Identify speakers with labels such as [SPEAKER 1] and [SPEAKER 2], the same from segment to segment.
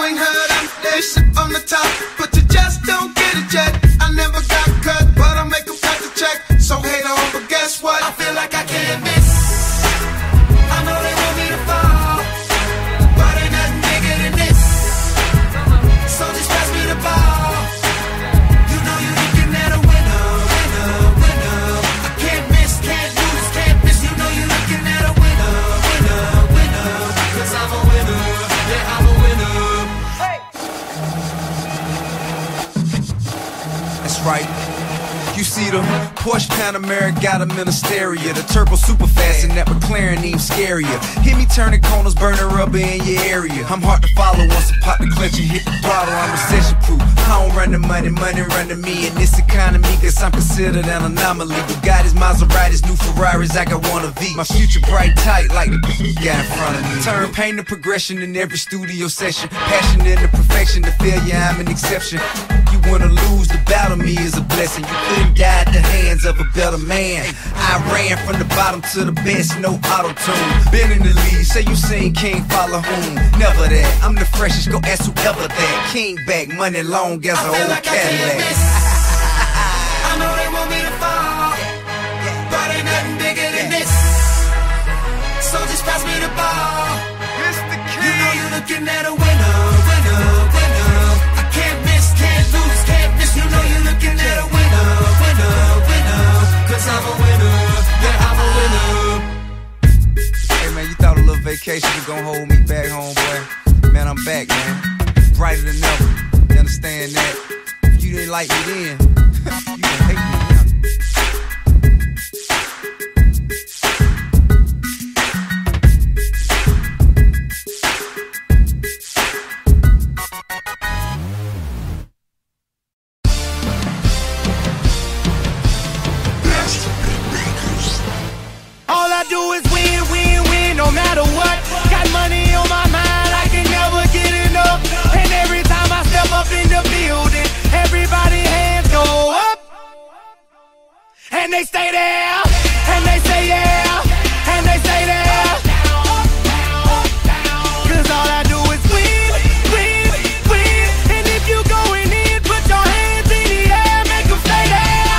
[SPEAKER 1] ain't heard I'm this on the top, but you just don't get it yet. I never got cut, but I make them cut the check. So hate on, but guess what? I feel like I can't miss. I know they want me to fall, but ain't nothing bigger than this. So just pass me the ball. You know you're looking at a winner, winner, winner. I can't miss, can't lose, can't miss. You know you're looking at a winner, winner, winner. 'Cause I'm a winner, yeah, I'm a winner. Hey.
[SPEAKER 2] That's right. You see them Porsche Panamera got them in a stereo. The turbo super fast and that McLaren even scarier. Hit me turning corners, burning rubber in your area. I'm hard to follow once I pop the clutch and hit the throttle. I'm recession proof. I don't run the money, money run to me. In this economy, cause I'm considered an anomaly. Bugattis, Maseratis, new Ferraris, I got one of these. My future bright tight like the got in front of me. Turn pain to progression in every studio session. Passion into perfection, to failure I'm an exception. You wanna lose, the battle me is a blessing. You couldn't die at the hands of a better man. I ran from the bottom to the best, no auto-tune. Been in the lead, say you seen King follow whom? Never that, I'm the freshest, go ask whoever that. King back, money long as an old
[SPEAKER 1] like
[SPEAKER 2] Cadillac.
[SPEAKER 1] I know they want me to fall, but ain't nothing bigger than this. So just pass me the ball. You know you're looking at a winner, winner, winner. I can't miss, can't lose, can't miss. You know you're looking at a winner, winner, winner. 'Cause I'm a winner, yeah, I'm a winner.
[SPEAKER 2] Hey man, you thought a little vacation was gonna hold me back home, boy. Man, I'm back, man. Brighter than ever. You understand that? If you didn't like me then, you can hate me now.
[SPEAKER 3] All I do is win, win, win, no matter what. Got money on my mind, I can never get enough. And every time I step up in the building, everybody hands go up. And they stay there, and they say yeah, and they stay there. 'Cause all I do is win, win, win. And if you going in, put your hands in the air, make them stay there.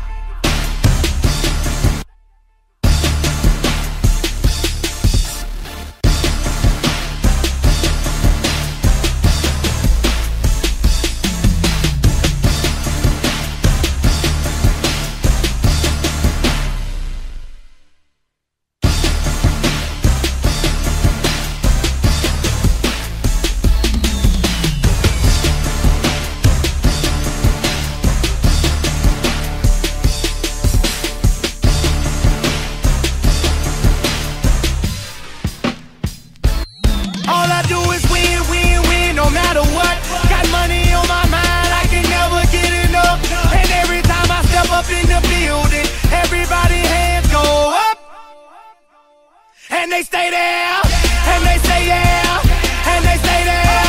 [SPEAKER 3] All I do is win, win, win, no matter what. Got money on my mind, I can never get enough. And every time I step up in the building, everybody hands go up. And they stay there, and they say yeah, and they stay there.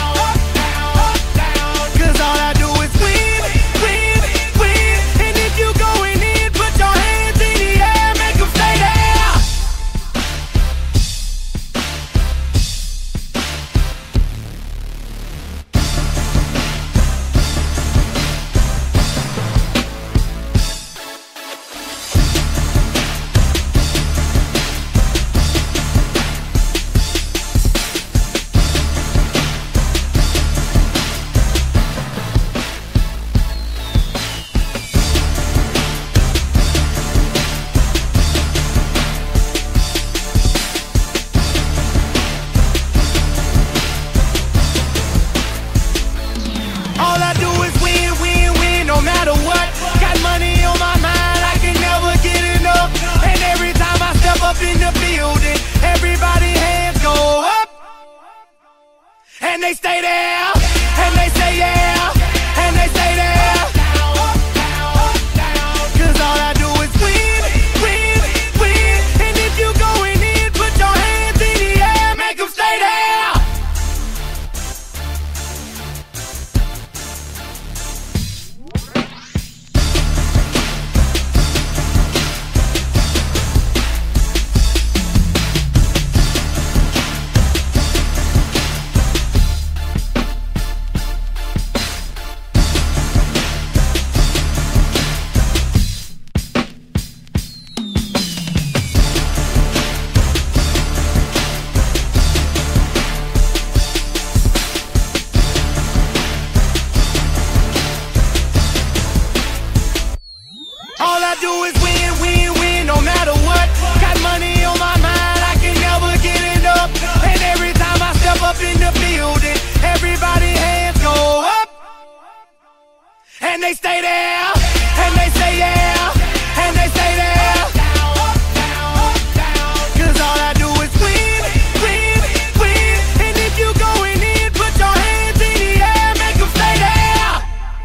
[SPEAKER 3] 'Cause all I do is win, win, win. And if you going in, put your hands in the air, make them stay there. All I do is win, win, win, no matter what. Got money on my mind, I can never get enough. And every time I step up in the building, everybody hands go up. And they stay there, and they say yeah, and they stay there. 'Cause all I do is win, win, win. And if you going in, put your hands in the air, make them stay there. and they stay there, and they say yeah, and they stay there. Cause all I do is win, win, win. And if you going in, put your hands in the air, make them stay there.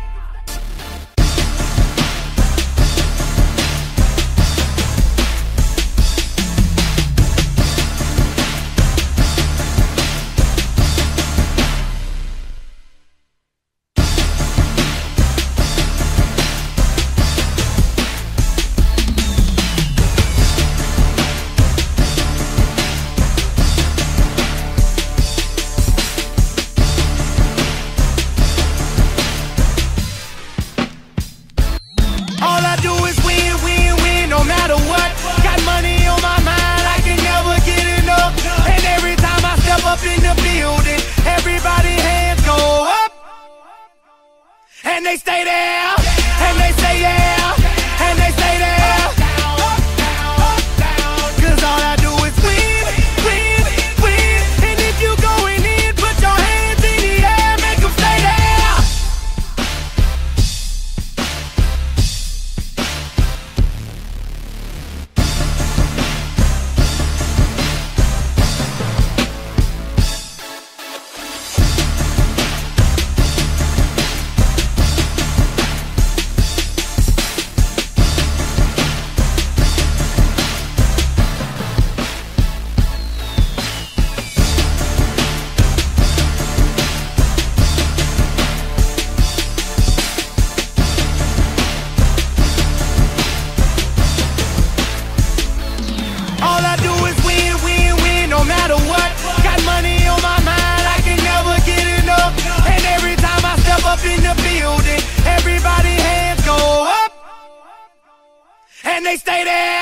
[SPEAKER 3] All I do is win, win, win, no matter what. Got money on my mind, I can never get enough. And every time I step up in the building, everybody hands go up, and they stay there, and they say yeah, and they stay there. Cause all I do is win, win, win. And if you going in, put your hands in the air, make them stay there. All I do is win, win, win, no matter what. Got money on my mind, I can never get enough. And every time I step up in the building, everybody hands go up, and they stay there.